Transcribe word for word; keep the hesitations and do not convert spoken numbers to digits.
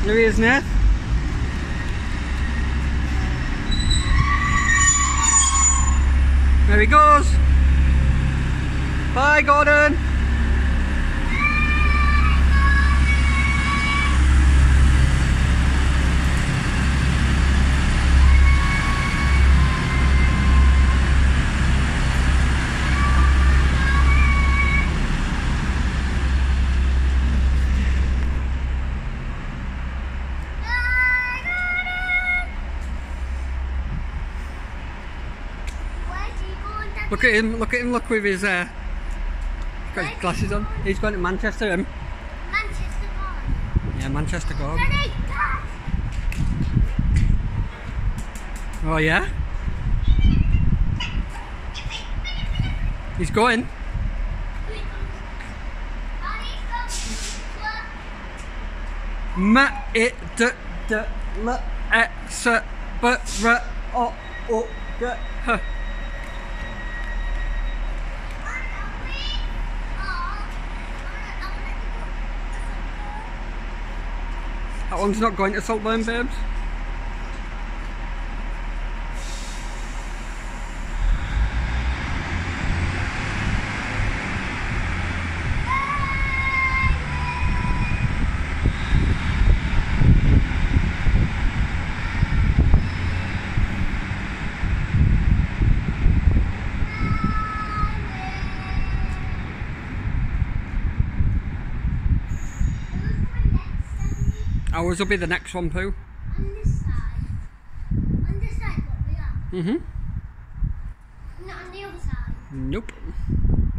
There he is, Ned. There he goes. Bye, Gordon. Look at him, look at him, look with his, uh, got his glasses on. He's going to Manchester, him. Manchester Gordon. Yeah, Manchester Gordon. Oh yeah? He's going. Ma it d d l e s b r o o g h. That one's not going to Saltburn, babes. Ours will be the next one, Pooh. On this side. On this side, what we are. Mm-hmm. Not on the other side. Nope.